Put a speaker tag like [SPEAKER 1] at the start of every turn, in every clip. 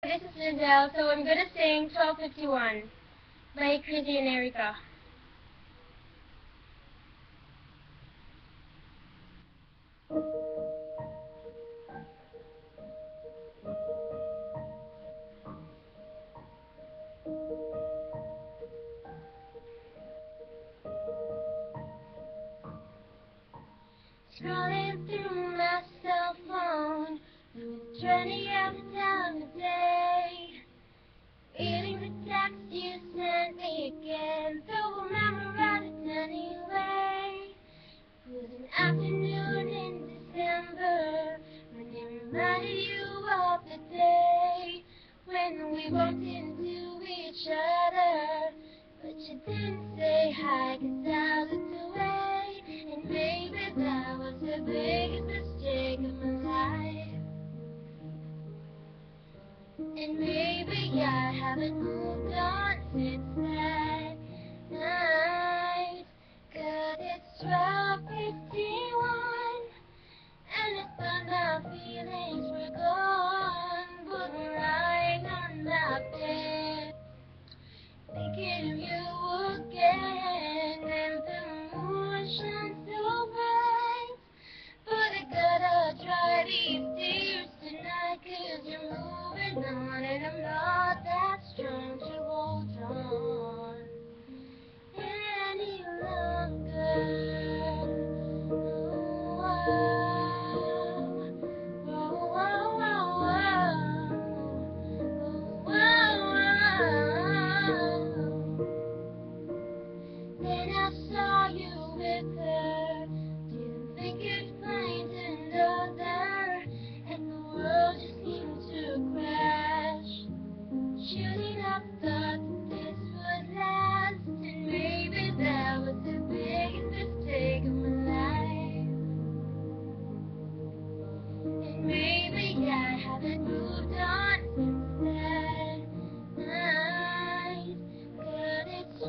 [SPEAKER 1] This is Liezl, so I'm gonna sing 1251 by Chrissy and Erica. Scrolling through my cell phone, with 20 every time of day. Reading the text you sent me again, so we'll memorize it anyway. It was an afternoon in December when it reminded you of the day when we bumped into each other, but you didn't say hi 'cause I looked away, and maybe that was the biggest mistake of my life. And maybe I haven't moved on since that night, 'cause it's 12:51, and I thought my feelings were gone, but I'm lying on my bed, thinking of you again, and the moon shines so bright, but I gotta dry these tears tonight, 'cause you're moving on, and I'm not that strong to hold on any longer. Then I saw you with her, didn't think you'd find another, and the world just seemed to crash. Shooting up, thought that this would last, and maybe that was the biggest mistake of my life. And maybe I haven't moved on since that night, 'cause it's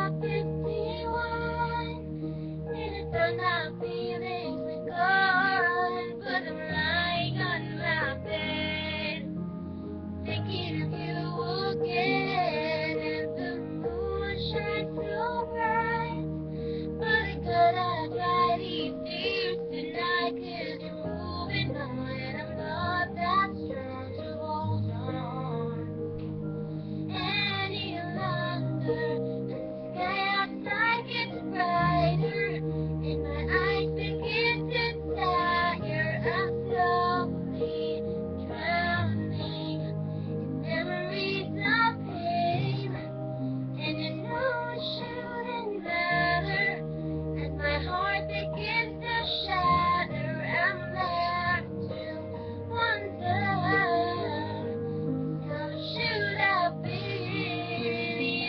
[SPEAKER 1] 12:51, and I thought my feelings were gone, but I'm lying on my bed, thinking of you again, and the moon shines so bright, but I gotta dry these tears tonight, 'cause you're moving on, and I'm not that strong to hold on any longer. And the sky outside gets brighter, and my eyes begin to tire. I'm slowly drowning in memories of pain, and you know it shouldn't matter, as my heart begins to shatter. I'm left to wonder, how should I be?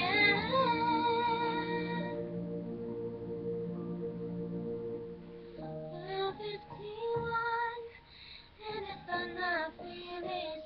[SPEAKER 1] I'm 51, and I thought my feelings